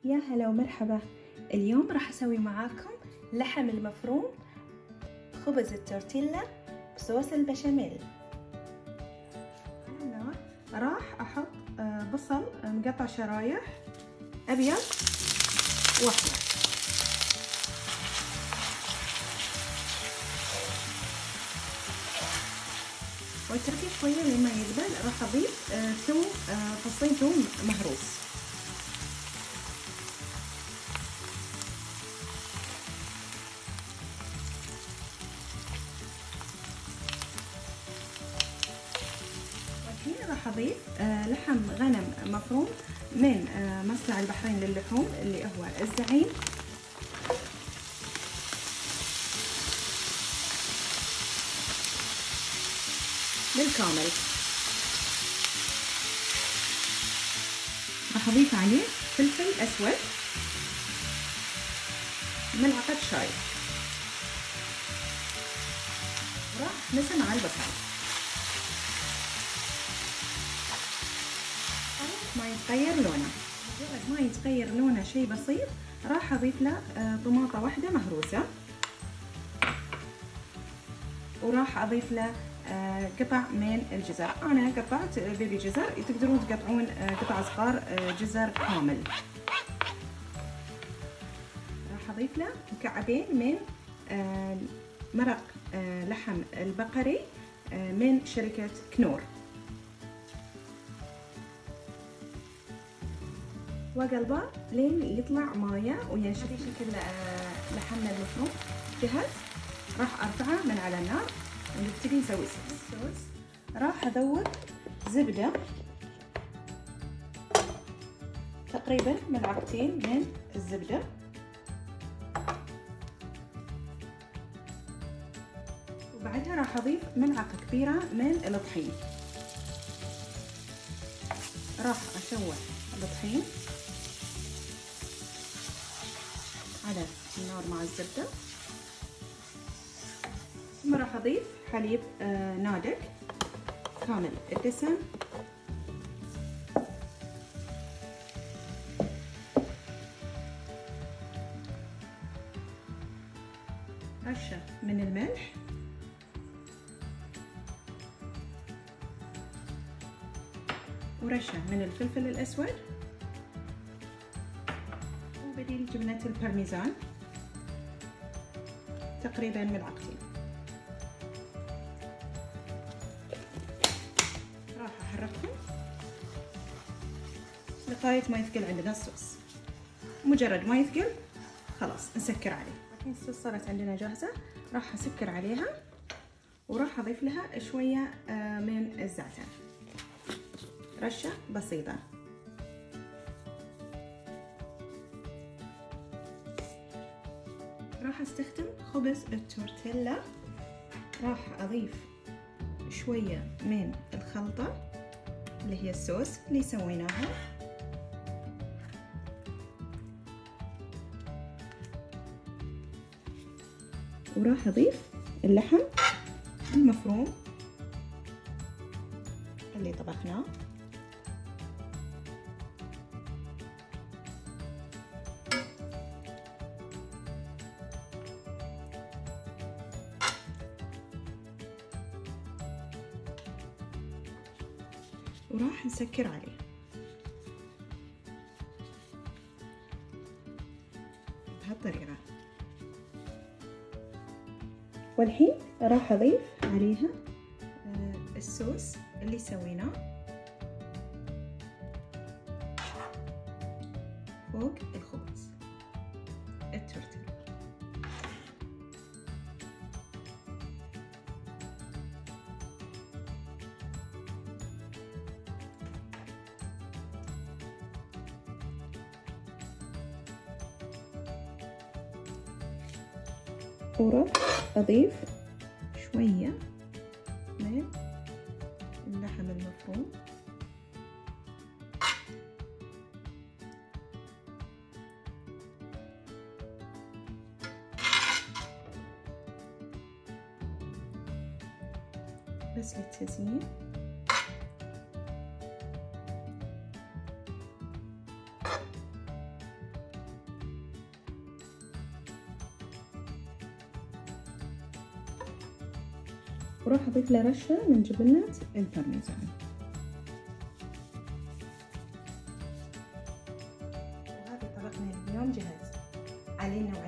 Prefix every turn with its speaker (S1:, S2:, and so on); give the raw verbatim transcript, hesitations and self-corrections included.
S1: يا هلا ومرحبا. اليوم راح اسوي معاكم لحم المفروم خبز التورتيلا بصوص البشاميل. على النار راح احط بصل مقطع شرايح ابيض واحمر، واتركه شويه لما يذبل. راح اضيف ثوم، فصين ثوم مهروس. راح اضيف لحم غنم مفروم من مصنع البحرين للحوم اللي هو الزعيم، بالكامل. راح اضيف عليه فلفل اسود، ملعقة شاي، راح نسى مع البصل. ما يتغير لونه، مجرد ما يتغير لونه شيء بسيط راح اضيف له طماطة واحدة مهروسة، وراح اضيف له قطع من الجزر. انا قطعت بيبي جزر، تقدرون تقطعون قطع صغار جزر كامل. راح اضيف له مكعبين من مرق لحم البقري من شركة كنور، واقلبه لين يطلع مايه وينشف. شكل لحمنا المفروم جهز، راح ارفعه من على النار ونبتدي نسوي الصوص. راح اذوب زبده تقريبا ملعقتين من الزبده، وبعدها راح اضيف ملعقه كبيره من الطحين. راح اشوح الطحين على النار مع الزبدة، ثم راح اضيف حليب آه نادك كامل الدسم، رشة من الملح، ورشة من الفلفل الأسود، وبديل جبنة البارميزان تقريبا ملعقتين. راح أحركهم لغاية ما يثقل عندنا الصوص. مجرد ما يثقل خلاص نسكر عليه. الحين الصوص صارت عندنا جاهزة، راح أسكر عليها وراح أضيف لها شوية من الزعتر، رشة بسيطة. راح استخدم خبز التورتيلا، راح اضيف شوية من الخلطة اللي هي الصوص اللي سويناها، وراح اضيف اللحم المفروم اللي طبخناه، وراح نسكر عليه بهالطريقة. والحين راح اضيف عليها الصوص اللي سويناه فوق الخبز التورتيلا. وراح أضيف شوية من اللحم المفروم، بس للتزيين. وراح اضيف له رشه من جبنه البارميزان. وهذا طبقنا اليوم جاهز. علينا